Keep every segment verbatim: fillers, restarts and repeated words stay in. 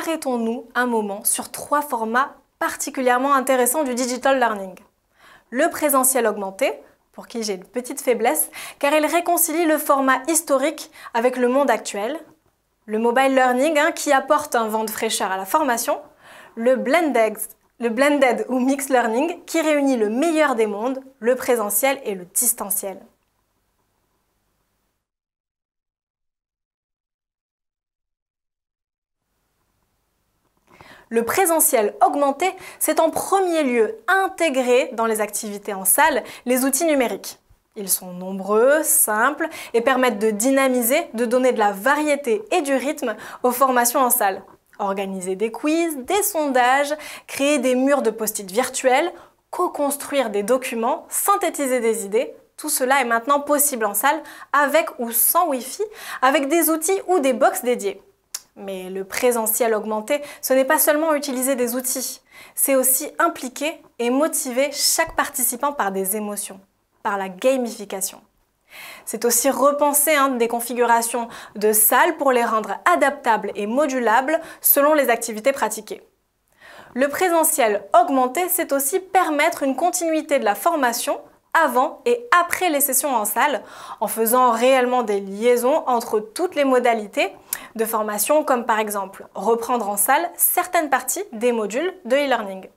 arrêtons-nous un moment sur trois formats particulièrement intéressants du digital learning. Le présentiel augmenté, pour qui j'ai une petite faiblesse, car il réconcilie le format historique avec le monde actuel. Le mobile learning, hein, qui apporte un vent de fraîcheur à la formation. Le blended, le blended ou mixed learning, qui réunit le meilleur des mondes, le présentiel et le distanciel. Le présentiel augmenté, c'est en premier lieu intégrer dans les activités en salle les outils numériques. Ils sont nombreux, simples et permettent de dynamiser, de donner de la variété et du rythme aux formations en salle. Organiser des quiz, des sondages, créer des murs de post-it virtuels, co-construire des documents, synthétiser des idées, tout cela est maintenant possible en salle avec ou sans Wi-Fi, avec des outils ou des box dédiés. Mais le présentiel augmenté, ce n'est pas seulement utiliser des outils, c'est aussi impliquer et motiver chaque participant par des émotions, par la gamification. C'est aussi repenser hein, des configurations de salles pour les rendre adaptables et modulables selon les activités pratiquées. Le présentiel augmenté, c'est aussi permettre une continuité de la formation avant et après les sessions en salle, en faisant réellement des liaisons entre toutes les modalités de formation, comme par exemple reprendre en salle certaines parties des modules de e-learning.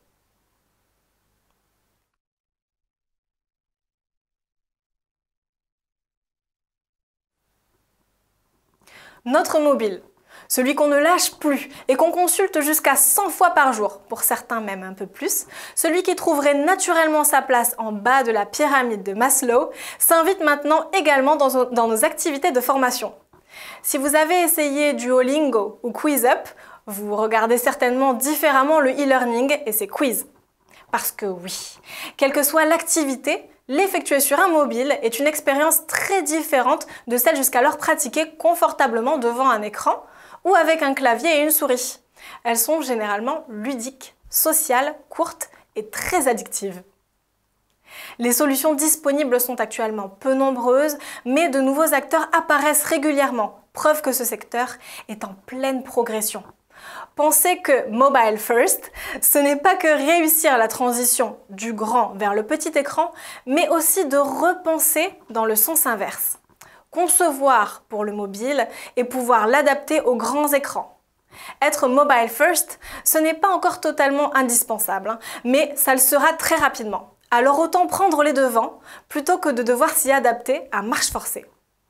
Notre mobile, celui qu'on ne lâche plus et qu'on consulte jusqu'à cent fois par jour, pour certains même un peu plus, celui qui trouverait naturellement sa place en bas de la pyramide de Maslow, s'invite maintenant également dans, dans nos activités de formation. Si vous avez essayé Duolingo ou QuizUp, vous regardez certainement différemment le e-learning et ses quiz. Parce que oui, quelle que soit l'activité, l'effectuer sur un mobile est une expérience très différente de celle jusqu'alors pratiquée confortablement devant un écran ou avec un clavier et une souris. Elles sont généralement ludiques, sociales, courtes et très addictives. Les solutions disponibles sont actuellement peu nombreuses, mais de nouveaux acteurs apparaissent régulièrement, preuve que ce secteur est en pleine progression. Pensez que Mobile First, ce n'est pas que réussir la transition du grand vers le petit écran, mais aussi de repenser dans le sens inverse. Concevoir pour le mobile et pouvoir l'adapter aux grands écrans. Être Mobile First, ce n'est pas encore totalement indispensable, hein, mais ça le sera très rapidement. Alors autant prendre les devants plutôt que de devoir s'y adapter à marche forcée.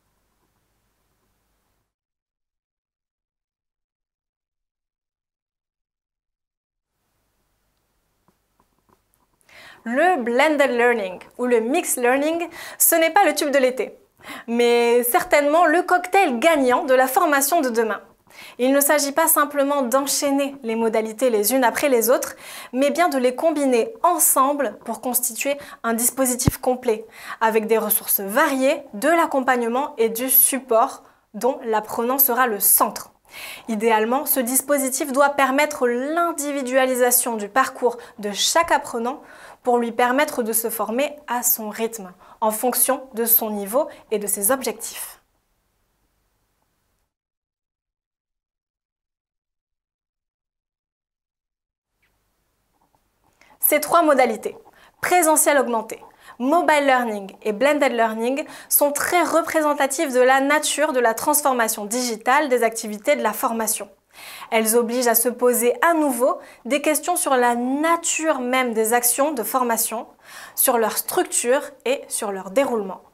Le blended learning ou le mixed learning, ce n'est pas le tube de l'été, mais certainement le cocktail gagnant de la formation de demain. Il ne s'agit pas simplement d'enchaîner les modalités les unes après les autres, mais bien de les combiner ensemble pour constituer un dispositif complet, avec des ressources variées, de l'accompagnement et du support dont l'apprenant sera le centre. Idéalement, ce dispositif doit permettre l'individualisation du parcours de chaque apprenant pour lui permettre de se former à son rythme, en fonction de son niveau et de ses objectifs. Ces trois modalités, présentiel augmenté, mobile learning et blended learning, sont très représentatives de la nature de la transformation digitale des activités de la formation. Elles obligent à se poser à nouveau des questions sur la nature même des actions de formation, sur leur structure et sur leur déroulement.